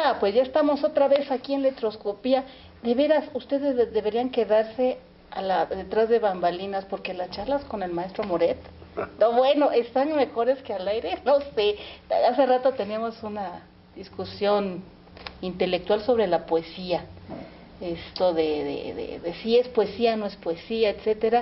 Hola, pues ya estamos otra vez aquí en Letroscopía. De veras, ustedes deberían quedarse detrás de bambalinas, porque las charlas con el maestro Moret, no, bueno, están mejores que al aire, no sé. Hace rato teníamos una discusión intelectual sobre la poesía, esto de si es poesía, no es poesía, etcétera.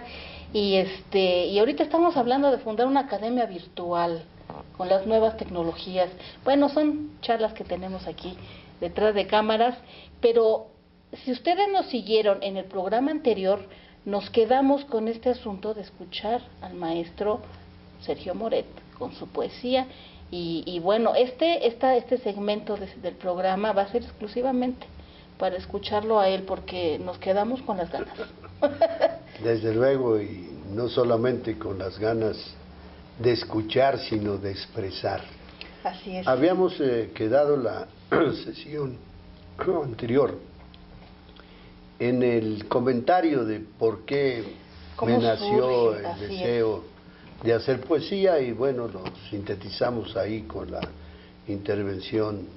Y ahorita estamos hablando de fundar una academia virtual con las nuevas tecnologías. Bueno, son charlas que tenemos aquí detrás de cámaras, pero si ustedes nos siguieron en el programa anterior, nos quedamos con este asunto de escuchar al maestro Sergio Moret con su poesía. Y bueno, este segmento del programa va a ser exclusivamente para escucharlo a él, porque nos quedamos con las ganas. Desde luego, y no solamente con las ganas de escuchar, sino de expresar. Así es. Habíamos quedado la sesión anterior en el comentario de por qué me nació el deseo de hacer poesía, y bueno, lo sintetizamos ahí con la intervención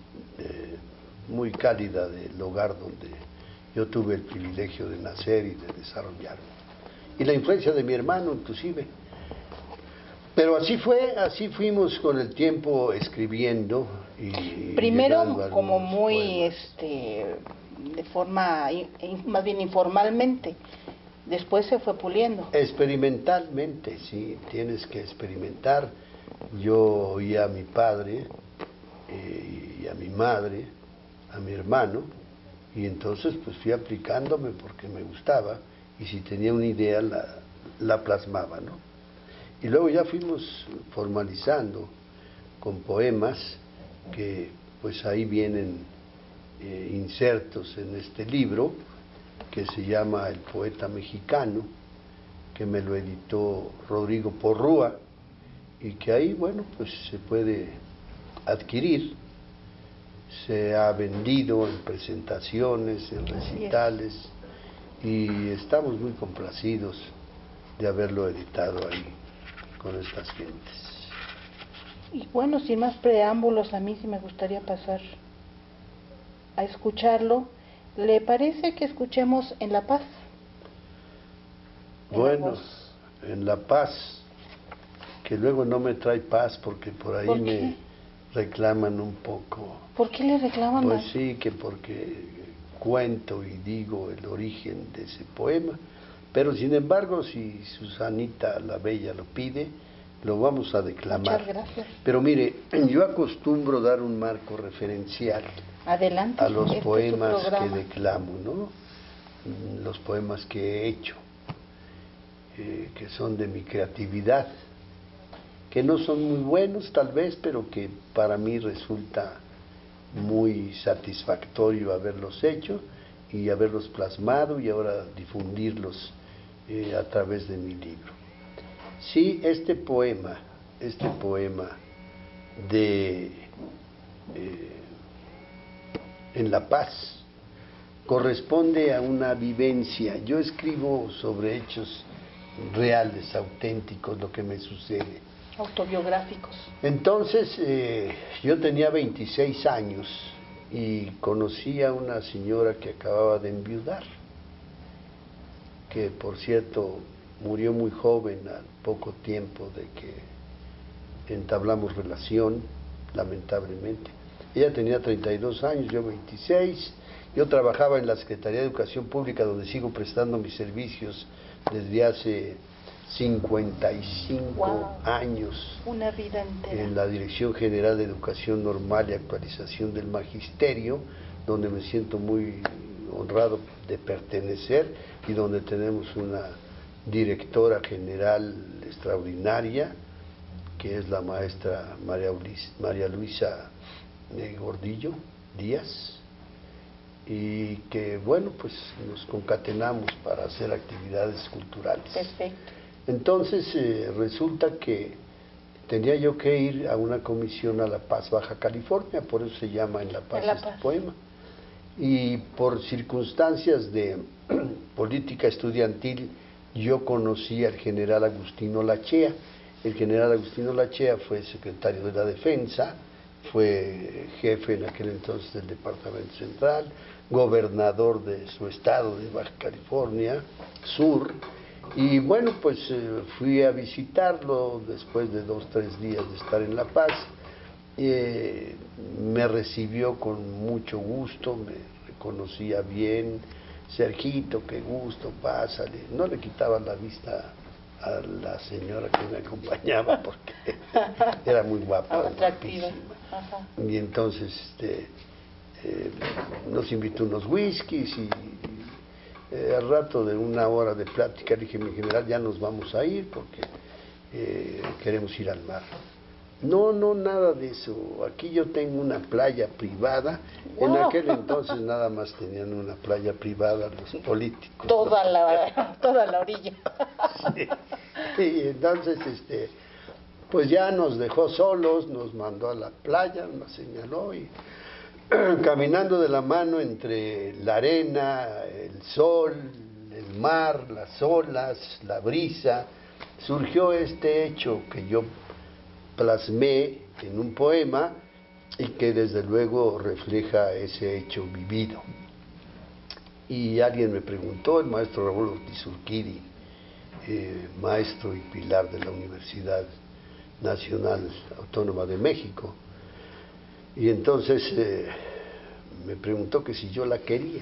muy cálida del hogar donde yo tuve el privilegio de nacer y de desarrollarme, y la influencia de mi hermano inclusive. Pero así fue, así fuimos con el tiempo escribiendo y primero como muy poemas. De forma más bien informalmente, después se fue puliendo. Experimentalmente, sí, tienes que experimentar. Yo oía a mi padre y a mi madre, a mi hermano, y entonces pues fui aplicándome porque me gustaba, y si tenía una idea la plasmaba, ¿no? Y luego ya fuimos formalizando con poemas que pues ahí vienen insertos en este libro que se llama El Poeta Mexicano, que me lo editó Rodrigo Porrúa, y que ahí, bueno, pues se puede adquirir. Se ha vendido en presentaciones, en recitales, y estamos muy complacidos de haberlo editado ahí con estas gentes. Y bueno, sin más preámbulos, a mí sí me gustaría pasar a escucharlo. ¿Le parece que escuchemos En la Paz? Bueno, En la Paz, que luego no me trae paz, porque por ahí me reclaman un poco. ¿Por qué le reclaman? Pues sí, que porque cuento y digo el origen de ese poema, pero sin embargo, si Susanita la Bella lo pide, lo vamos a declamar. Muchas gracias. Pero mire, yo acostumbro dar un marco referencial. Adelante, a los poemas es que declamo, ¿no? Los poemas que he hecho, que son de mi creatividad, que no son muy buenos tal vez, pero que para mí resulta muy satisfactorio haberlos hecho y haberlos plasmado, y ahora difundirlos a través de mi libro. Sí, este poema de En la Paz corresponde a una vivencia. Yo escribo sobre hechos reales, auténticos, lo que me sucede. Autobiográficos. Entonces, yo tenía 26 años y conocí a una señora que acababa de enviudar, que por cierto murió muy joven, al poco tiempo de que entablamos relación, lamentablemente. Ella tenía 32 años, yo 26. Yo trabajaba en la Secretaría de Educación Pública, donde sigo prestando mis servicios desde hace 55 años. Una vida entera. En la Dirección General de Educación Normal y Actualización del Magisterio, donde me siento muy honrado de pertenecer, y donde tenemos una directora general extraordinaria, que es la maestra María Luisa Gordillo Díaz, y que bueno, pues nos concatenamos para hacer actividades culturales. Perfecto. Entonces resulta que tenía yo que ir a una comisión a La Paz, Baja California, por eso se llama En la Paz este poema, y por circunstancias de política estudiantil yo conocí al general Agustino Lachea. El general Agustino Lachea fue secretario de la Defensa fue jefe en aquel entonces del Departamento Central, gobernador de su estado de Baja California Sur, y bueno, pues fui a visitarlo después de 2 o 3 días de estar en La Paz. Me recibió con mucho gusto, me reconocía bien. Sergito, qué gusto, pásale. No le quitaba la vista a la señora que me acompañaba porque era muy guapa, atractiva. Y entonces nos invitó unos whiskies y al rato de 1 hora de plática le dije, mi general, ya nos vamos a ir porque queremos ir al mar. No, nada de eso. Aquí yo tengo una playa privada. Wow. En aquel entonces nada más tenían una playa privada los políticos. Toda la orilla. Sí. Y entonces, pues ya nos dejó solos, nos mandó a la playa, nos señaló y caminando de la mano entre la arena, el sol, el mar, las olas, la brisa, surgió este hecho que yo plasmé en un poema y que desde luego refleja ese hecho vivido. Y alguien me preguntó, el maestro Raúl Ortiz Urquidi, maestro y pilar de la Universidad Nacional Autónoma de México, y entonces me preguntó que si yo la quería.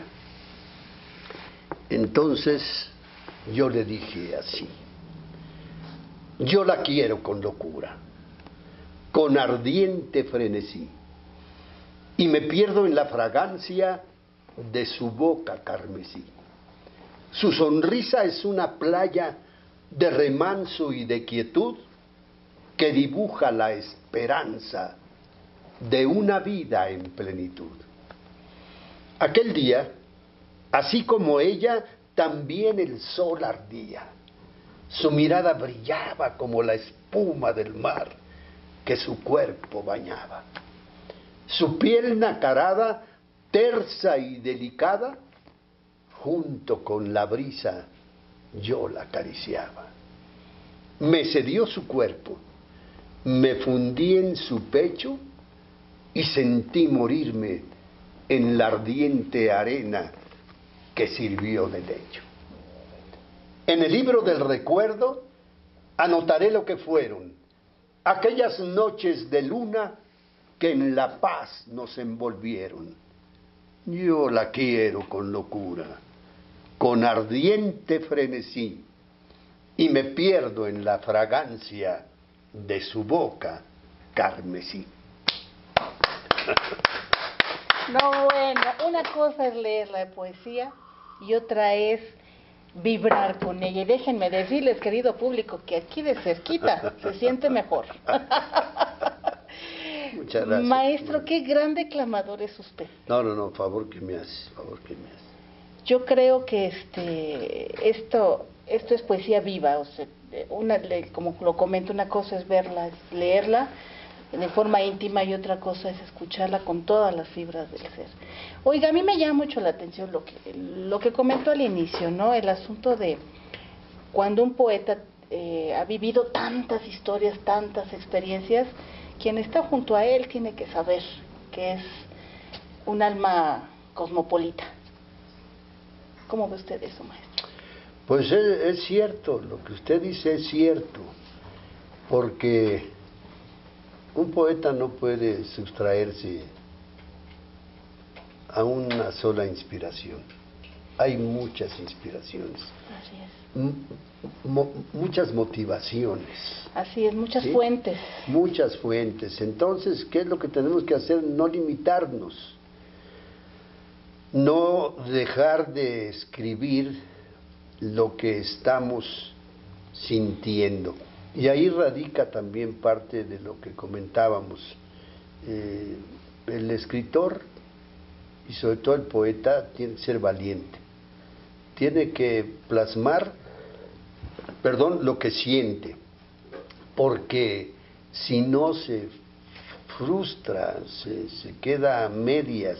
Entonces yo le dije así: yo la quiero con locura, con ardiente frenesí, y me pierdo en la fragancia de su boca carmesí. Su sonrisa es una playa de remanso y de quietud que dibuja la esperanza de una vida en plenitud. Aquel día, así como ella, también el sol ardía. Su mirada brillaba como la espuma del mar que su cuerpo bañaba. Su piel nacarada, tersa y delicada, junto con la brisa yo la acariciaba. Me cedió su cuerpo, me fundí en su pecho y sentí morirme en la ardiente arena que sirvió de lecho. En el libro del recuerdo anotaré lo que fueron aquellas noches de luna que en la paz nos envolvieron. Yo la quiero con locura, con ardiente frenesí, y me pierdo en la fragancia de su boca carmesí. No, bueno, una cosa es leer la poesía y otra es vibrar con ella. Y déjenme decirles, querido público, que aquí de cerquita se siente mejor. Muchas gracias. Maestro, qué gran declamador es usted. No, favor que me haces. Yo creo que esto es poesía viva. O sea, como lo comento, una cosa es verla, es leerla de forma íntima, y otra cosa es escucharla con todas las fibras del ser. Oiga, a mí me llama mucho la atención lo que comentó al inicio, ¿no? El asunto de cuando un poeta ha vivido tantas historias, tantas experiencias, quien está junto a él tiene que saber que es un alma cosmopolita. ¿Cómo ve usted eso, maestro? Pues es cierto, lo que usted dice es cierto, porque un poeta no puede sustraerse a una sola inspiración. Hay muchas inspiraciones. Así es. Muchas motivaciones. Así es, muchas ¿sí? fuentes. Muchas fuentes. Entonces, ¿qué es lo que tenemos que hacer? No limitarnos. No dejar de escribir lo que estamos sintiendo. Y ahí radica también parte de lo que comentábamos. El escritor y sobre todo el poeta tiene que ser valiente. Tiene que plasmar, lo que siente, porque si no se frustra, se queda a medias.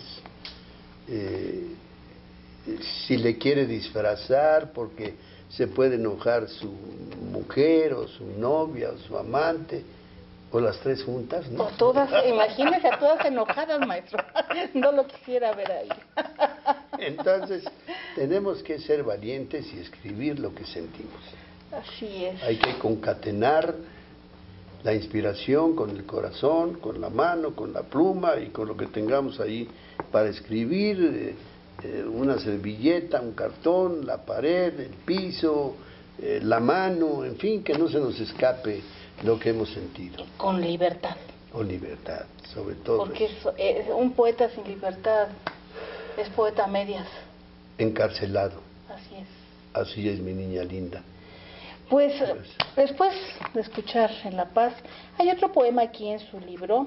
Si le quiere disfrazar porque se puede enojar su mujer o su novia o su amante, O las tres juntas, ¿no? O todas, imagínese a todas enojadas, maestro. No lo quisiera ver ahí. Entonces, tenemos que ser valientes y escribir lo que sentimos. Así es. Hay que concatenar la inspiración con el corazón, con la mano, con la pluma y con lo que tengamos ahí para escribir, una servilleta, un cartón, la pared, el piso, la mano, en fin, que no se nos escape lo que hemos sentido. Con libertad. Con libertad, sobre todo. Porque un poeta sin libertad es poeta a medias. Encarcelado. Así es. Así es, mi niña linda. Pues después de escuchar En La Paz, hay otro poema aquí en su libro,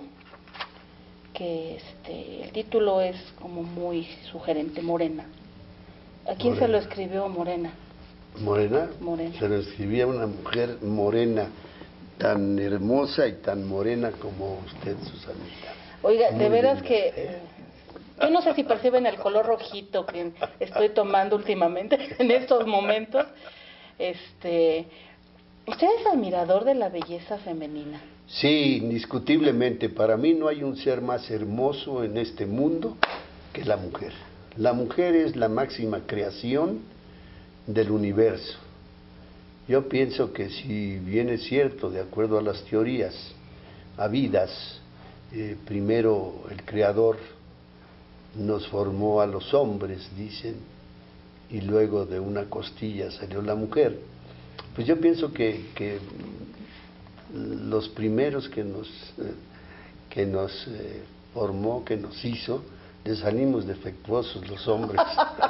que el título es como muy sugerente, Morena. ¿A quién se lo escribió Morena? ¿Morena? Morena. Se lo escribía una mujer morena, tan hermosa y tan morena como usted, Susanita. Oiga, Muy de veras linda. que yo no sé si perciben el color rojito que estoy tomando últimamente, en estos momentos. ¿Usted es admirador de la belleza femenina? Sí, indiscutiblemente. Para mí no hay un ser más hermoso en este mundo que la mujer. La mujer es la máxima creación del universo. Yo pienso que si bien es cierto, de acuerdo a las teorías habidas, primero el Creador nos formó a los hombres, dicen, y luego de una costilla salió la mujer, pues yo pienso que los primeros que nos formó, que nos hizo, le salimos defectuosos los hombres.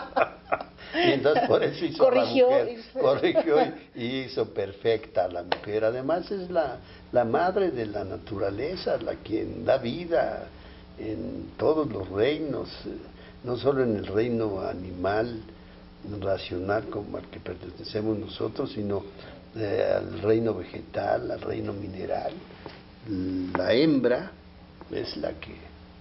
Y entonces por eso hizo corrigió, a la mujer, corrigió y hizo perfecta a la mujer. Además es la madre de la naturaleza, la quien da vida en todos los reinos, no solo en el reino animal, racional como al que pertenecemos nosotros, sino al reino vegetal, al reino mineral. La hembra es la que,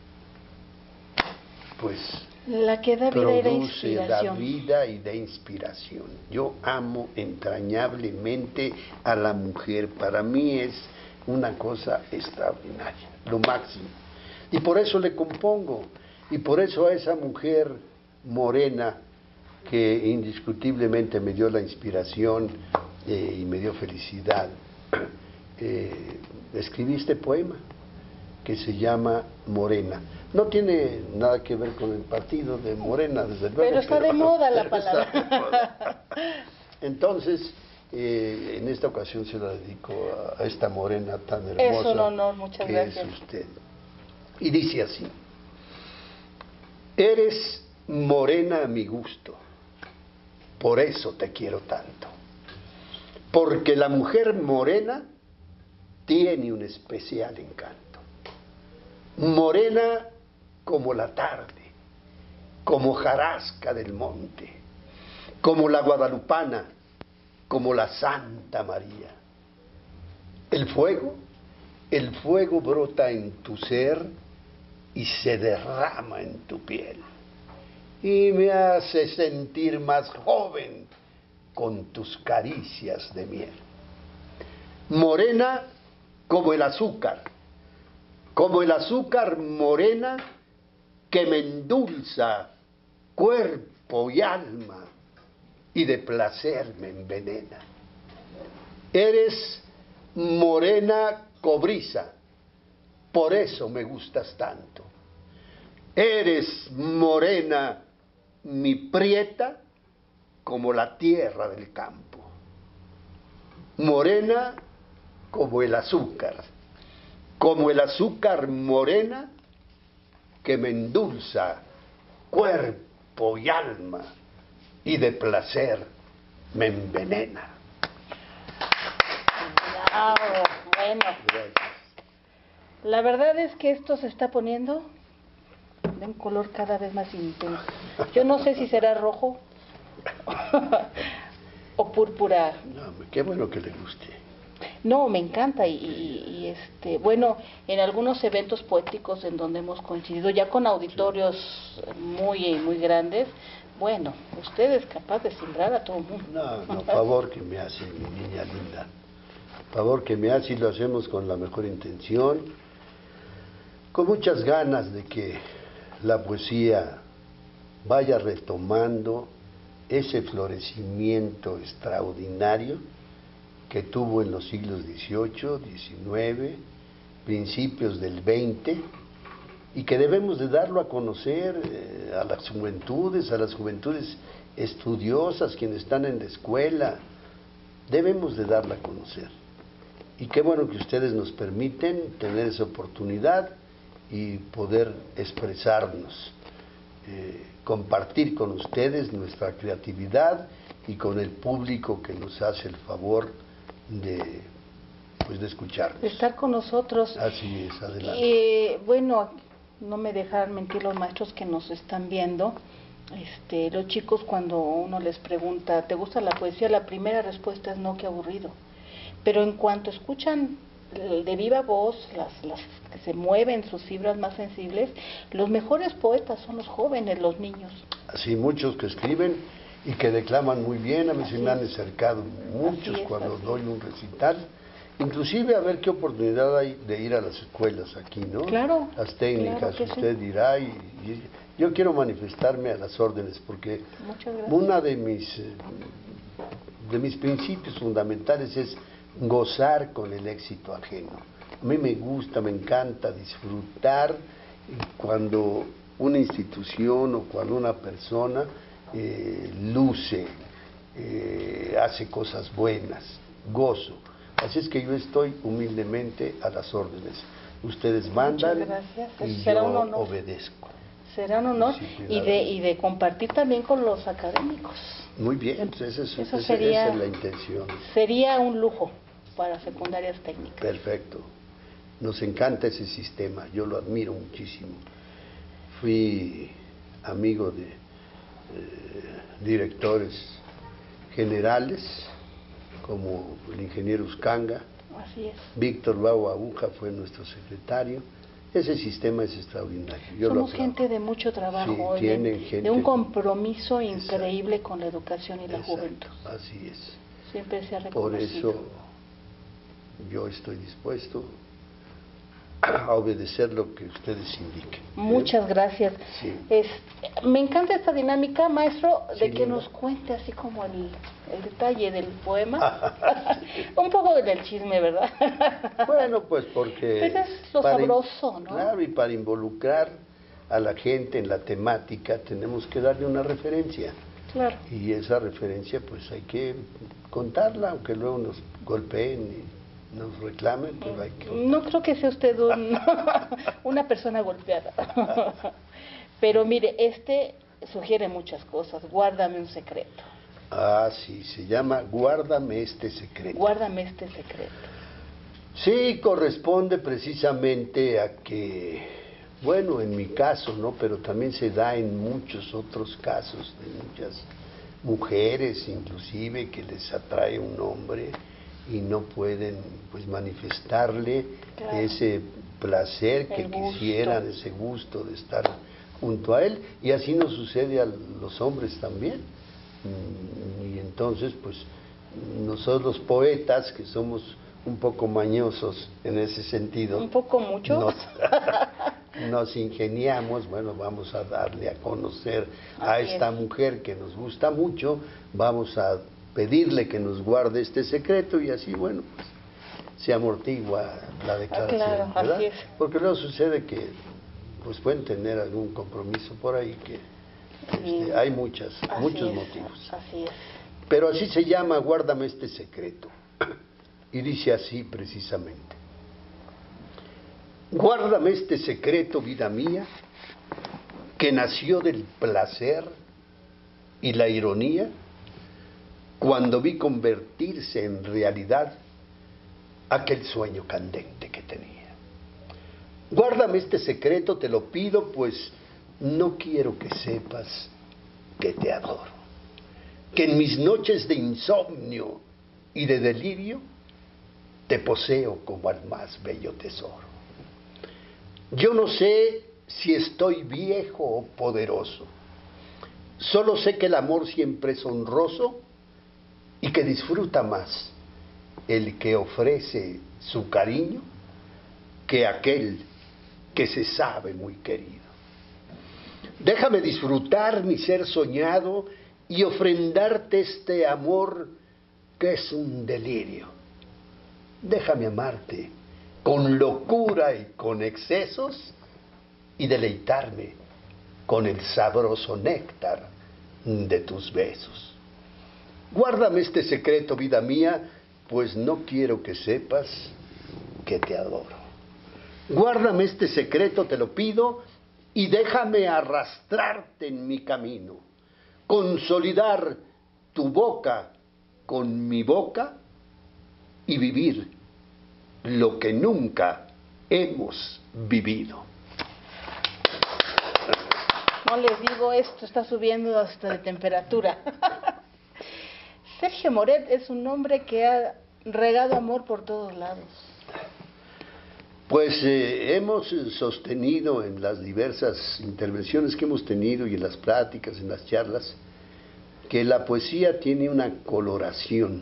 pues, la que da vida y da produce, da inspiración. vida y da inspiración. Yo amo entrañablemente a la mujer. Para mí es una cosa extraordinaria, lo máximo. Y por eso le compongo, y por eso a esa mujer morena que indiscutiblemente me dio la inspiración y me dio felicidad, escribí este poema que se llama Morena. No tiene nada que ver con el partido de Morena, desde luego. Pero está de moda la palabra. Está de moda. Entonces, en esta ocasión se la dedico a esta morena tan hermosa. Es un honor, muchas que gracias. es usted. Y dice así: eres morena a mi gusto, por eso te quiero tanto, porque la mujer morena tiene un especial encanto. Morena como la tarde, como jarasca del monte, como la guadalupana, como la Santa María. El fuego brota en tu ser y se derrama en tu piel, y me hace sentir más joven con tus caricias de miel. Morena como el azúcar morena que me endulza cuerpo y alma y de placer me envenena. Eres morena cobriza, por eso me gustas tanto. Eres morena mi prieta como la tierra del campo. Morena como el azúcar morena que me endulza cuerpo y alma y de placer me envenena. Wow, bueno. Gracias. La verdad es que esto se está poniendo de un color cada vez más intenso. Yo no sé si será rojo o púrpura. No, qué bueno que le guste. No, me encanta bueno, en algunos eventos poéticos en donde hemos coincidido ya con auditorios muy grandes, bueno, usted es capaz de simbrar a todo el mundo. No, favor que me hace mi niña linda. Favor que me hace y lo hacemos con la mejor intención, con muchas ganas de que la poesía vaya retomando ese florecimiento extraordinario que tuvo en los siglos XVIII, XIX, principios del XX, y que debemos de darlo a conocer a las juventudes estudiosas, quienes están en la escuela, debemos de darla a conocer. Y qué bueno que ustedes nos permiten tener esa oportunidad y poder expresarnos, compartir con ustedes nuestra creatividad y con el público que nos hace el favor de, pues, de escucharnos. De estar con nosotros. Así es, adelante. Bueno, no me dejarán mentir los maestros que nos están viendo. Los chicos, cuando uno les pregunta, ¿te gusta la poesía? La primera respuesta es no, qué aburrido. Pero en cuanto escuchan de viva voz, las que se mueven sus fibras más sensibles, los mejores poetas son los jóvenes, los niños. Así, muchos que escriben y que declaman muy bien. A mí se me han acercado muchos cuando doy un recital. Inclusive a ver qué oportunidad hay de ir a las escuelas aquí, ¿no? Claro. Las técnicas, claro usted sí. dirá, y yo quiero manifestarme a las órdenes, porque una de mis principios fundamentales es gozar con el éxito ajeno. A mí me gusta, me encanta disfrutar cuando una institución o cuando una persona luce, hace cosas buenas, gozo. Así es que yo estoy humildemente a las órdenes. Ustedes mandan y yo obedezco. Será un honor, y de compartir también con los académicos. Muy bien, esa es la intención. Sería un lujo para secundarias técnicas. Perfecto. Nos encanta ese sistema, yo lo admiro muchísimo. Fui amigo de directores generales, como el ingeniero Uscanga. Así es. Víctor Bau Aguja fue nuestro secretario. Ese sistema es extraordinario. Somos gente de mucho trabajo, sí, de un compromiso increíble con la educación y la juventud. Así es. Siempre se ha reconocido. Por eso yo estoy dispuesto a obedecer lo que ustedes indiquen. Muchas gracias. Sí. Me encanta esta dinámica, maestro, de que ¿no? nos cuente así como el detalle del poema. Un poco del chisme, ¿verdad? Bueno, pues porque... Pues es lo sabroso, ¿no? Claro, y para involucrar a la gente en la temática tenemos que darle una referencia. Claro. Y esa referencia pues hay que contarla, aunque luego nos golpeen y nos reclamen, pues hay que contarla. No creo que sea usted una persona golpeada. Pero mire, sugiere muchas cosas. Guárdame un secreto. Ah, sí, se llama Guárdame este secreto. Guárdame este secreto. Sí, corresponde precisamente a que, bueno, en mi caso, ¿no? Pero también se da en muchos otros casos de muchas mujeres, inclusive, que les atrae un hombre y no pueden, pues, manifestarle ese placer que quisieran, ese gusto de estar junto a él, y así nos sucede a los hombres también. Y entonces, pues, nosotros los poetas, que somos un poco mañosos en ese sentido, un poco mucho, nos ingeniamos, bueno, vamos a darle a conocer a esta mujer que nos gusta mucho, vamos a pedirle que nos guarde este secreto, y así, bueno, pues, se amortigua la declaración, claro, ¿verdad? así es. Porque luego sucede que, pues, pueden tener algún compromiso por ahí que hay muchos motivos. Así es. Pero así se llama, Guárdame este secreto. Y dice así precisamente: guárdame este secreto, vida mía, que nació del placer y la ironía, cuando vi convertirse en realidad aquel sueño candente que tenía. Guárdame este secreto, te lo pido, pues no quiero que sepas que te adoro, que en mis noches de insomnio y de delirio te poseo como al más bello tesoro. Yo no sé si estoy viejo o poderoso, solo sé que el amor siempre es honroso y que disfruta más el que ofrece su cariño que aquel que se sabe muy querido. Déjame disfrutar mi ser soñado y ofrendarte este amor que es un delirio. Déjame amarte con locura y con excesos y deleitarme con el sabroso néctar de tus besos. Guárdame este secreto, vida mía, pues no quiero que sepas que te adoro. Guárdame este secreto, te lo pido, y déjame arrastrarte en mi camino, consolidar tu boca con mi boca y vivir lo que nunca hemos vivido. No les digo, esto está subiendo hasta de temperatura. Sergio Moret es un hombre que ha regado amor por todos lados. Pues hemos sostenido en las diversas intervenciones que hemos tenido y en las pláticas, en las charlas, que la poesía tiene una coloración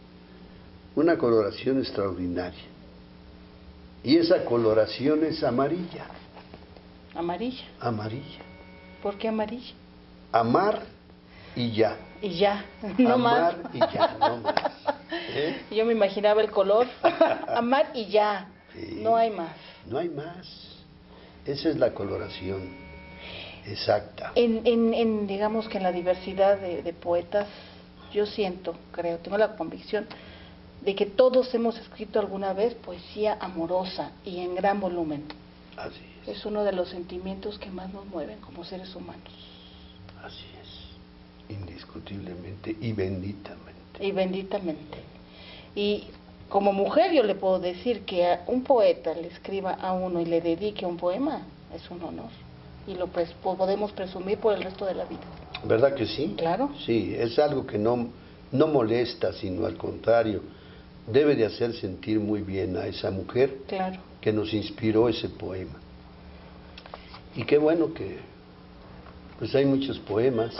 extraordinaria. Y esa coloración es amarilla. Amarilla. Amarilla. ¿Por qué amarilla? Amar y ya. Y ya, no Amar más. y ya, no más. Yo me imaginaba el color. Amar y ya. Sí. No hay más. No hay más. Esa es la coloración exacta. Digamos que en la diversidad de poetas, yo siento, creo, tengo la convicción de que todos hemos escrito alguna vez poesía amorosa y en gran volumen. Así Es uno de los sentimientos que más nos mueven como seres humanos. Así es. Indiscutiblemente y benditamente. Y benditamente. Y como mujer yo le puedo decir que a un poeta le escriba a uno y le dedique un poema, es un honor. Y lo podemos presumir por el resto de la vida. ¿Verdad que sí? Claro. Sí, es algo que no molesta, sino al contrario, debe de hacer sentir muy bien a esa mujer, claro, que nos inspiró ese poema. Y qué bueno que pues hay muchos poemas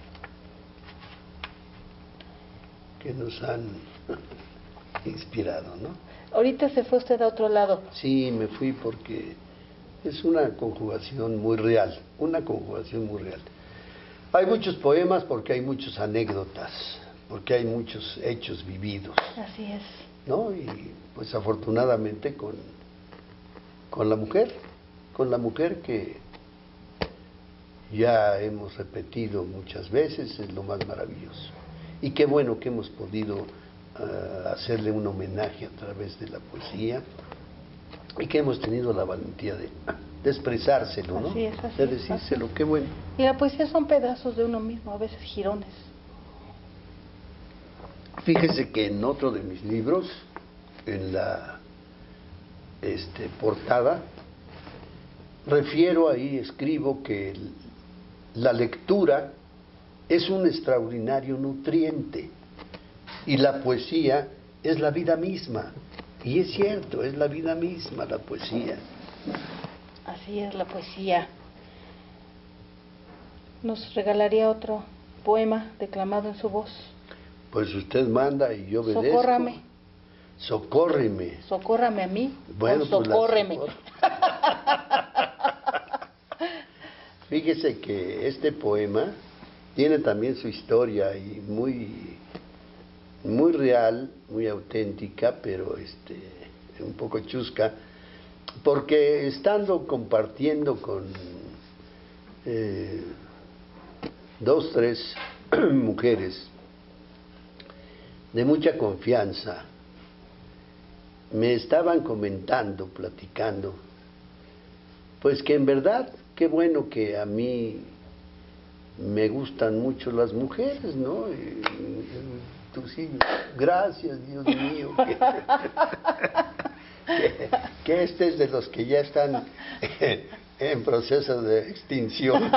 que nos han inspirado, ¿no? Ahorita se fue usted a otro lado. Sí, me fui porque es una conjugación muy real, una conjugación muy real. Hay muchos poemas porque hay muchas anécdotas, porque hay muchos hechos vividos. Así es. ¿No? Y pues afortunadamente con la mujer que ya hemos repetido muchas veces, es lo más maravilloso. Y qué bueno que hemos podido hacerle un homenaje a través de la poesía y que hemos tenido la valentía de expresárselo, ¿no? Así es, de decírselo, qué bueno. Y la poesía son pedazos de uno mismo, a veces jirones. Fíjese que en otro de mis libros, en la portada, escribo que la lectura es un extraordinario nutriente y la poesía es la vida misma. Y es cierto, es la vida misma la poesía. Así es la poesía. ¿Nos regalaría otro poema declamado en su voz? Pues usted manda y yo obedezco. Socórrame. Socórreme. Socórrame a mí. Bueno, pues socórreme. Fíjese que este poema tiene también su historia y muy real, muy auténtica, pero un poco chusca, porque estando compartiendo con 2, 3 mujeres de mucha confianza, me estaban comentando, platicando, pues que en verdad, qué bueno que a mí me gustan mucho las mujeres, ¿no? Tú sí, gracias, Dios mío, que este es de los que ya están en proceso de extinción,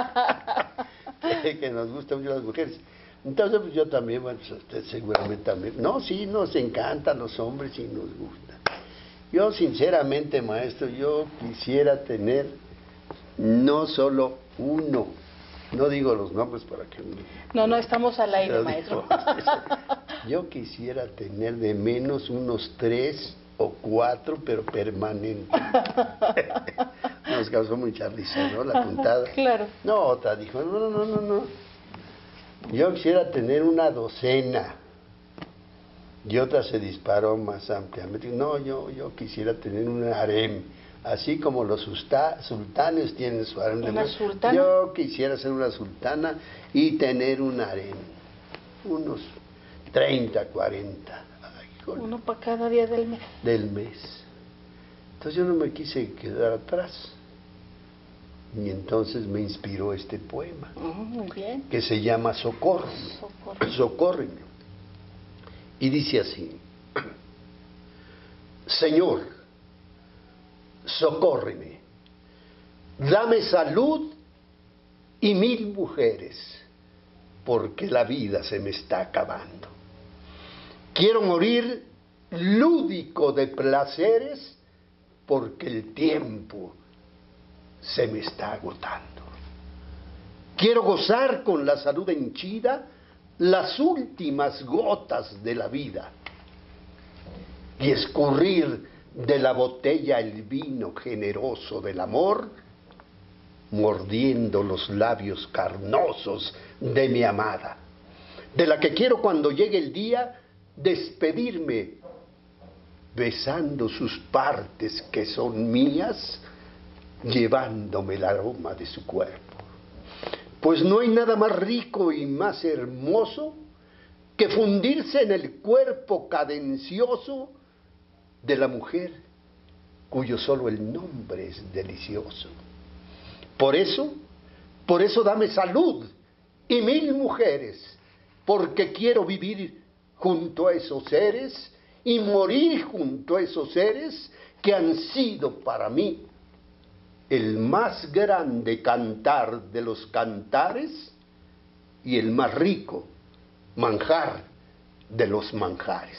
que nos gustan mucho las mujeres. Entonces, pues yo también, bueno, pues usted seguramente también. No, sí, nos encantan los hombres y nos gustan. Yo, sinceramente, maestro, yo quisiera tener no solo uno. No digo los nombres para que... No, estamos al aire, Pero maestro. Yo quisiera tener de menos unos 3 o 4, pero permanentes. Nos causó mucha risa, ¿no? La puntada. Claro. No, otra dijo, no. Yo quisiera tener una docena. Y otra se disparó más ampliamente. No, yo quisiera tener un harem. Así como los sultanes tienen su harem. ¿Una sultana? Yo quisiera ser una sultana y tener un harem. Unos 30, 40. Ay, uno para cada día del mes. Del mes. Entonces yo no me quise quedar atrás. Y entonces me inspiró este poema. Muy bien. Que se llama Socorro. Socórreme. Y dice así: Señor, socórreme, dame salud y 1000 mujeres, porque la vida se me está acabando. Quiero morir lúdico de placeres, porque el tiempo se me está agotando. Quiero gozar con la salud henchida las últimas gotas de la vida y escurrir de la botella el vino generoso del amor, mordiendo los labios carnosos de mi amada, de la que quiero cuando llegue el día despedirme, besando sus partes que son mías, llevándome el aroma de su cuerpo. Pues no hay nada más rico y más hermoso que fundirse en el cuerpo cadencioso de la mujer, cuyo solo el nombre es delicioso. Por eso dame salud y 1000 mujeres, porque quiero vivir junto a esos seres y morir junto a esos seres que han sido para mí el más grande cantar de los cantares y el más rico manjar de los manjares.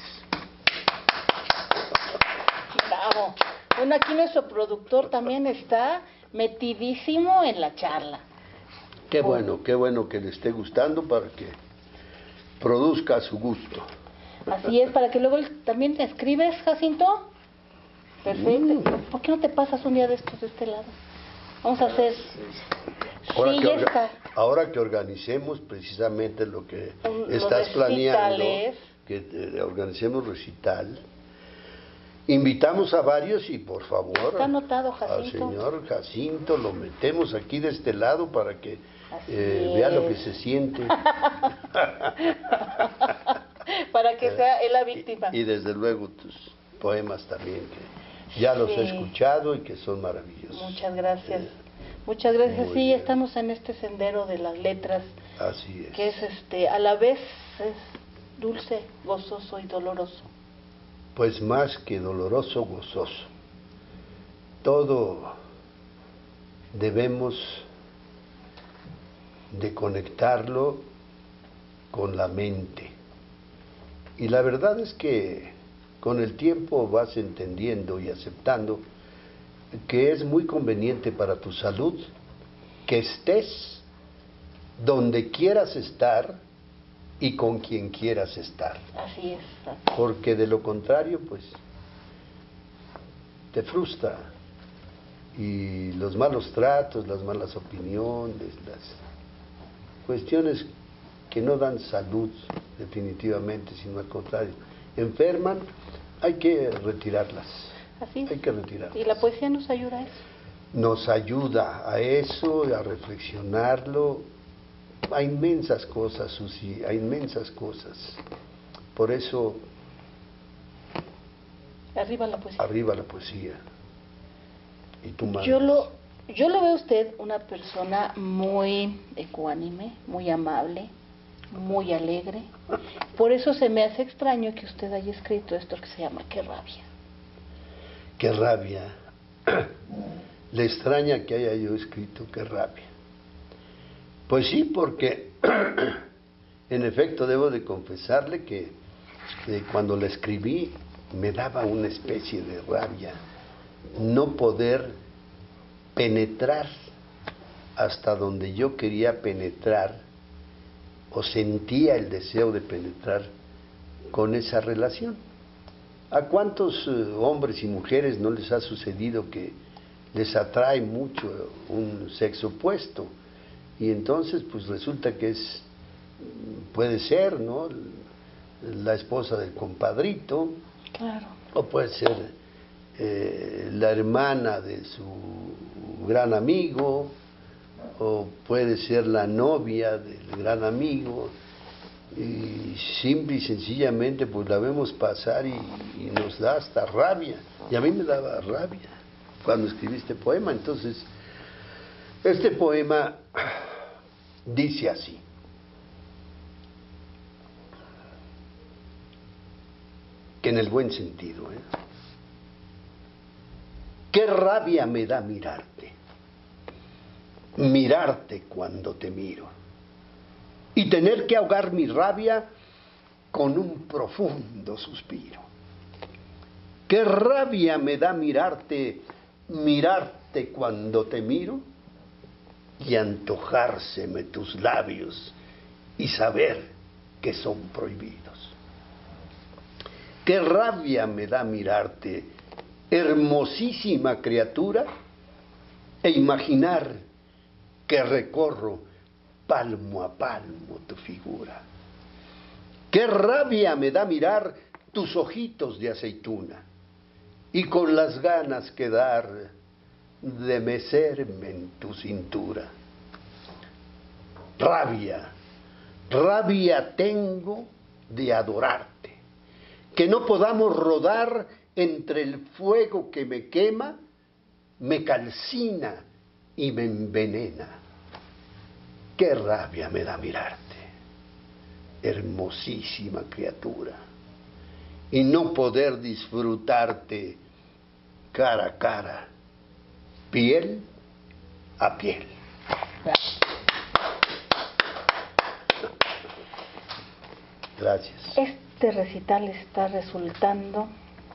Bravo. Bueno, aquí nuestro productor también está metidísimo en la charla. Qué bueno que le esté gustando para que produzca a su gusto. Así es, para que luego también te escribes, Jacinto. Perfecto. ¿Por qué no te pasas un día de estos de este lado? Vamos a hacer... Ahora, sí, ya está. Ahora que organicemos precisamente lo que Los estás planeando, recitales. que organicemos recital, invitamos a varios y por favor Está anotado, al Jacinto. señor Jacinto lo metemos aquí de este lado para que vea lo que se siente. Para que sea él la víctima. Y desde luego tus poemas también, que ya los he escuchado y que son maravillosos. Muchas gracias. Muchas gracias. Sí, bien. estamos en este sendero de las letras. Así es. Que es a la vez es dulce, gozoso y doloroso. Pues más que doloroso, gozoso. Todo debemos de conectarlo con la mente. Y la verdad es que con el tiempo vas entendiendo y aceptando que es muy conveniente para tu salud que estés donde quieras estar y con quien quieras estar. Así es. Porque de lo contrario, pues, te frustra. Y los malos tratos, las malas opiniones, las cuestiones que no dan salud definitivamente, sino al contrario, enferman, hay que retirarlas. Así es. Hay que retirarlas. Y la poesía nos ayuda a eso. Nos ayuda a eso, a reflexionarlo, a inmensas cosas, Susi, a inmensas cosas. Por eso, arriba la poesía. arriba la poesía. Y tú mandas. Yo lo veo a usted una persona muy ecuánime, muy amable, muy alegre. Por eso se me hace extraño que usted haya escrito esto que se llama Qué rabia. Qué rabia. Le extraña que haya yo escrito Qué rabia. Pues sí, porque en efecto debo de confesarle que cuando la escribí me daba una especie de rabia no poder penetrar hasta donde yo quería penetrar o sentía el deseo de penetrar con esa relación. ¿A cuántos hombres y mujeres no les ha sucedido que les atrae mucho un sexo opuesto? Y entonces pues resulta que puede ser, ¿no?, la esposa del compadrito, Claro. o puede ser la hermana de su gran amigo, o puede ser la novia del gran amigo, y simple y sencillamente pues la vemos pasar y nos da hasta rabia. Y a mí me daba rabia cuando escribí este poema. Entonces, este poema dice así: que en el buen sentido, qué rabia me da mirarte cuando te miro, y tener que ahogar mi rabia con un profundo suspiro. Qué rabia me da mirarte cuando te miro, y antojárseme tus labios y saber que son prohibidos. Qué rabia me da mirarte, hermosísima criatura, e imaginar que recorro palmo a palmo tu figura. Qué rabia me da mirar tus ojitos de aceituna, y con las ganas quedar de mecerme en tu cintura. Rabia tengo de adorarte, que no podamos rodar entre el fuego que me quema, me calcina y me envenena. Qué rabia me da mirarte, hermosísima criatura, y no poder disfrutarte cara a cara, piel a piel. Gracias. Este recital está resultando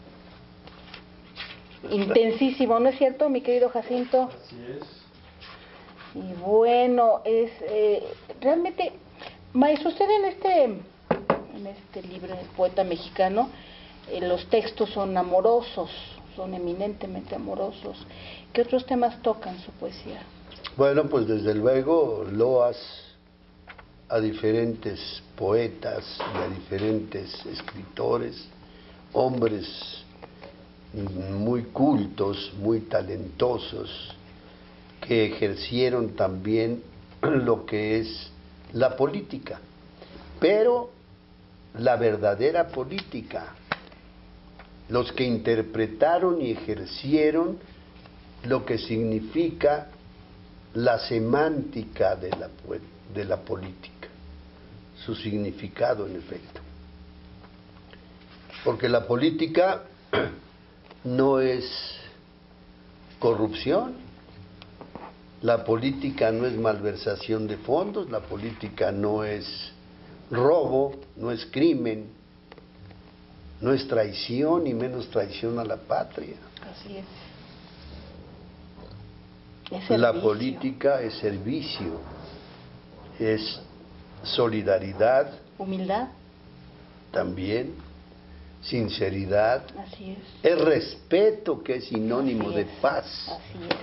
intensísimo, ¿no es cierto, mi querido Jacinto? Así es. Y bueno, realmente, maestro, usted en este libro, El poeta mexicano, los textos son amorosos, son eminentemente amorosos. ¿Qué otros temas tocan su poesía? Bueno, pues desde luego loas a diferentes poetas y a diferentes escritores, hombres muy cultos, muy talentosos, que ejercieron también lo que es la política, pero la verdadera política, los que interpretaron y ejercieron lo que significa la semántica de la política, su significado en efecto. Porque la política no es corrupción, la política no es malversación de fondos, la política no es robo, no es crimen, no es traición y menos traición a la patria. Así es. La política es servicio, es solidaridad, humildad, también, sinceridad, así es respeto, que es sinónimo de paz. Así es.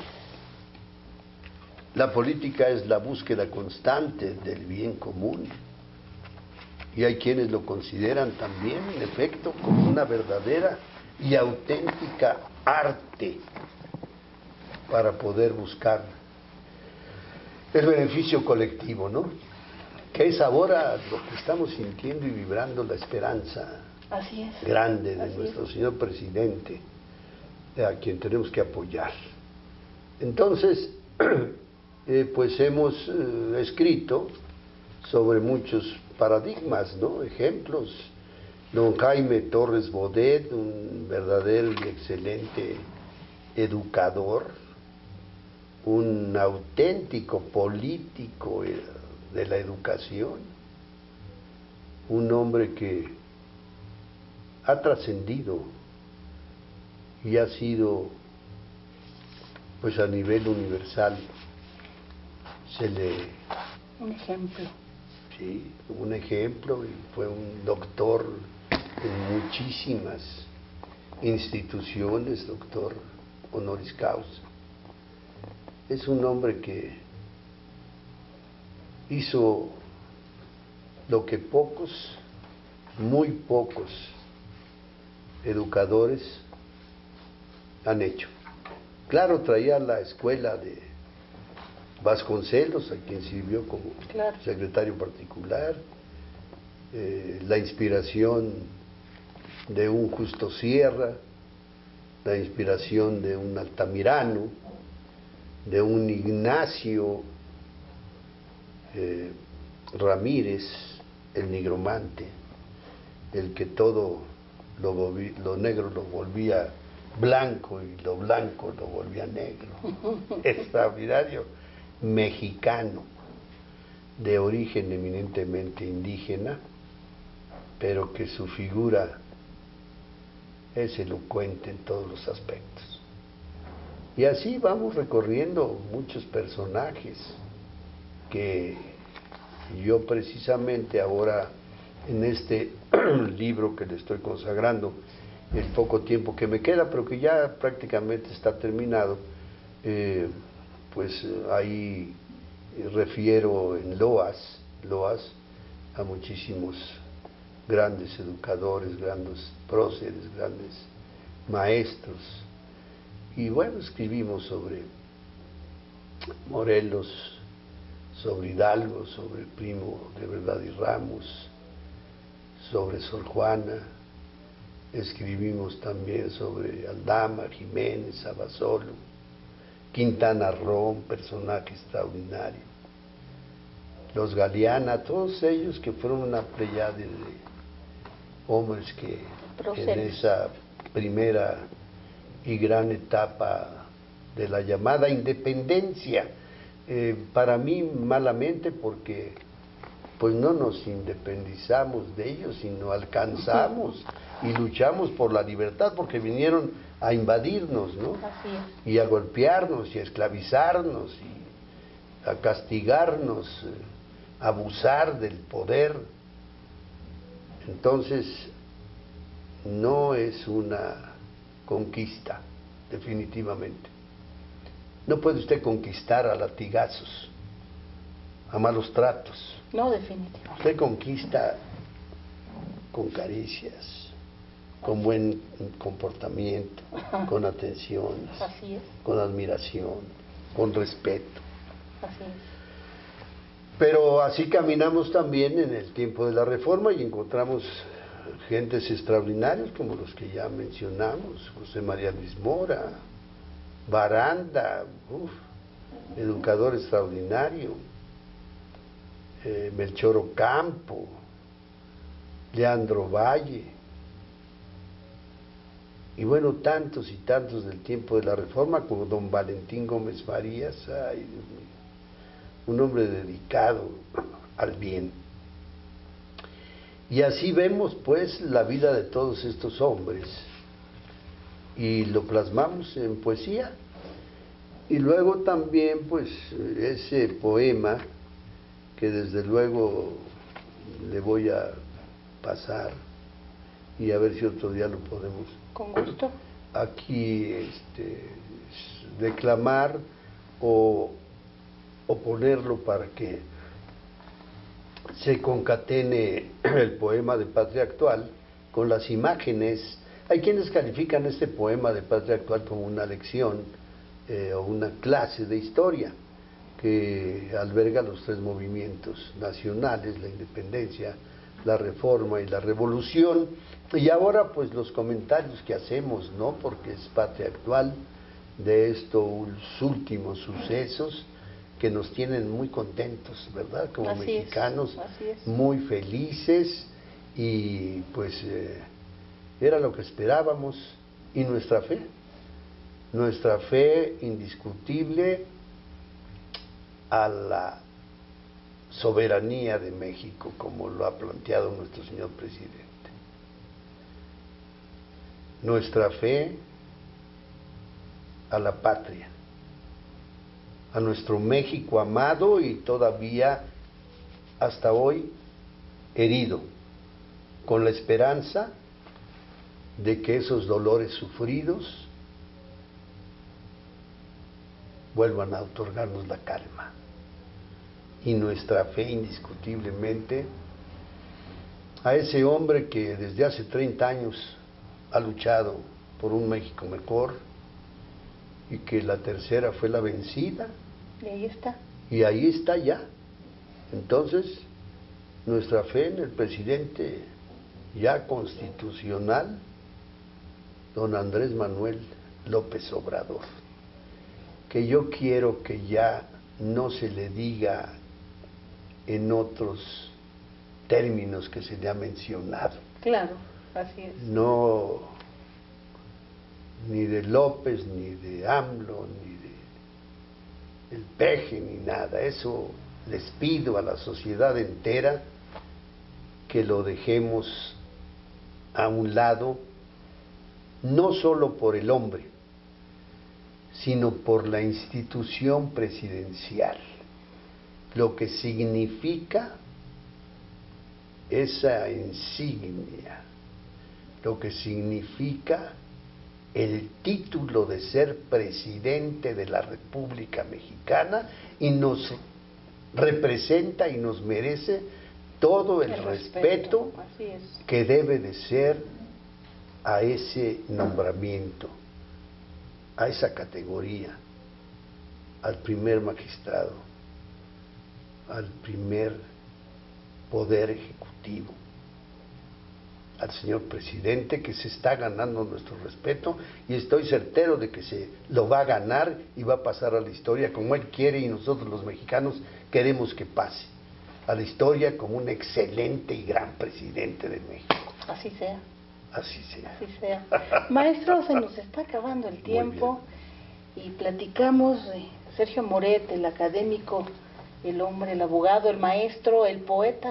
La política es la búsqueda constante del bien común, y hay quienes lo consideran también, en efecto, como una verdadera y auténtica arte para poder buscar el beneficio colectivo, ¿no? Que es ahora lo que estamos sintiendo y vibrando, la esperanza Así es. grande de Así nuestro es. señor presidente, a quien tenemos que apoyar. Entonces, pues hemos escrito sobre muchos paradigmas, ¿no? Ejemplos. Don Jaime Torres Bodet, un verdadero y excelente educador, un auténtico político de la educación, un hombre que ha trascendido y ha sido, pues a nivel universal, Un ejemplo. sí, un ejemplo, y fue un doctor en muchísimas instituciones, doctor honoris causa. Es un hombre que hizo lo que pocos, muy pocos educadores han hecho. Claro, traía la escuela de Vasconcelos, a quien sirvió como secretario particular, la inspiración de un Justo Sierra, la inspiración de un Altamirano, de un Ignacio Ramírez, el nigromante, el que todo lo negro lo volvía blanco y lo blanco lo volvía negro. Extraordinario, mexicano, de origen eminentemente indígena, pero que su figura es elocuente en todos los aspectos. Y así vamos recorriendo muchos personajes que yo precisamente ahora en este libro que le estoy consagrando el poco tiempo que me queda, pero que ya prácticamente está terminado, pues ahí refiero en loas a muchísimos grandes educadores, grandes próceres, grandes maestros. Y bueno, escribimos sobre Morelos, sobre Hidalgo, sobre Primo de Verdad y Ramos, sobre Sor Juana, escribimos también sobre Aldama, Jiménez, Abasolo, Quintana Roo, personaje extraordinario, los Galeana, todos ellos que fueron una pleyade de hombres que en esa primera y gran etapa de la llamada independencia, para mí malamente porque pues no nos independizamos de ellos, sino alcanzamos y luchamos por la libertad, porque vinieron a invadirnos, ¿no? Así es. Y a golpearnos y a esclavizarnos y a castigarnos, a abusar del poder. Entonces no es una conquista, definitivamente. No puede usted conquistar a latigazos, a malos tratos. No, definitivamente. Usted conquista con caricias, con buen comportamiento, con atenciones, Así es. con admiración, con respeto. Así es. Pero así caminamos también en el tiempo de la Reforma y encontramos gentes extraordinarias como los que ya mencionamos, José María Luis Mora, Baranda, educador extraordinario, Melchor Ocampo, Leandro Valle, y bueno, tantos y tantos del tiempo de la Reforma, como don Valentín Gómez Farías, ay Dios mío, un hombre dedicado al bien. Y así vemos pues la vida de todos estos hombres y lo plasmamos en poesía. Y luego también pues ese poema que desde luego le voy a pasar y a ver si otro día lo podemos con gusto aquí declamar o ponerlo para que se concatene el poema de Patria Actual con las imágenes. Hay quienes califican este poema de Patria Actual como una lección o una clase de historia que alberga los tres movimientos nacionales, la independencia, la reforma y la revolución. Y ahora pues los comentarios que hacemos, ¿no? Porque es Patria Actual de estos últimos sucesos que nos tienen muy contentos, ¿verdad? Como así mexicanos, así es. Muy felices, y pues era lo que esperábamos. Y nuestra fe indiscutible a la soberanía de México, como lo ha planteado nuestro señor presidente. Nuestra fe a la patria, a nuestro México amado y todavía hasta hoy herido, con la esperanza de que esos dolores sufridos vuelvan a otorgarnos la calma. Y nuestra fe indiscutiblemente a ese hombre que desde hace 30 años ha luchado por un México mejor y que la tercera fue la vencida. Y ahí está. Y ahí está ya. Entonces, nuestra fe en el presidente ya constitucional, don Andrés Manuel López Obrador, que yo quiero que ya no se le diga en otros términos que se le ha mencionado. Claro, así es. No, ni de López, ni de AMLO, ni de el Peje, ni nada. Eso les pido a la sociedad entera que lo dejemos a un lado, no solo por el hombre, sino por la institución presidencial, lo que significa esa insignia, lo que significa el título de ser presidente de la República Mexicana, y nos representa y nos merece todo el respeto así es, que debe de ser a ese nombramiento, a esa categoría, al primer magistrado, al primer poder ejecutivo, al señor presidente, que se está ganando nuestro respeto, y estoy certero de que se lo va a ganar y va a pasar a la historia como él quiere, y nosotros los mexicanos queremos que pase a la historia como un excelente y gran presidente de México. así sea. Así sea. Así sea. Maestro, se nos está acabando el tiempo y platicamos de Sergio Moret, el académico, el hombre, el abogado, el maestro, el poeta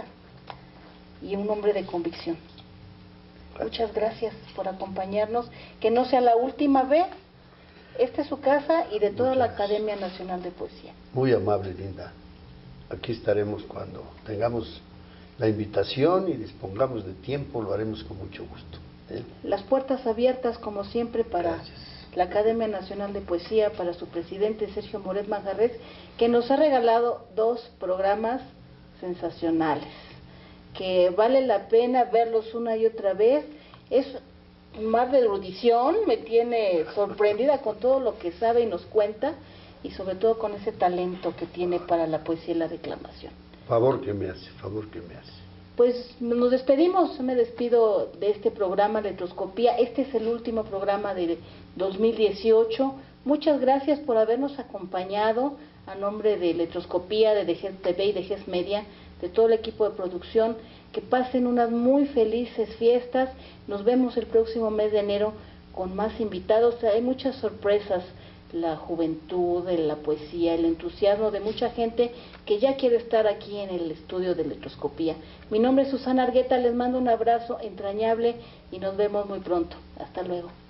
y un hombre de convicción. Muchas gracias por acompañarnos. Que no sea la última vez. Esta es su casa y de toda la Academia Nacional de Poesía. Muy amable, Linda. Aquí estaremos cuando tengamos la invitación y dispongamos de tiempo, lo haremos con mucho gusto. Las puertas abiertas, como siempre, para la Academia Nacional de Poesía, para su presidente Sergio Moret Manjarrés, que nos ha regalado 2 programas sensacionales, que vale la pena verlos una y otra vez. Es un mar de erudición, me tiene sorprendida con todo lo que sabe y nos cuenta, y sobre todo con ese talento que tiene para la poesía y la declamación. Favor que me hace, favor que me hace. Pues nos despedimos, me despido de este programa Letroscopía. Este es el último programa de 2018. Muchas gracias por habernos acompañado a nombre de Letroscopía, de GES TV y de GES Media, de todo el equipo de producción. Que pasen unas muy felices fiestas. Nos vemos el próximo mes de enero con más invitados. Hay muchas sorpresas. La juventud, la poesía, el entusiasmo de mucha gente que ya quiere estar aquí en el estudio de Letroscopía. Mi nombre es Susana Argueta, les mando un abrazo entrañable y nos vemos muy pronto. Hasta luego.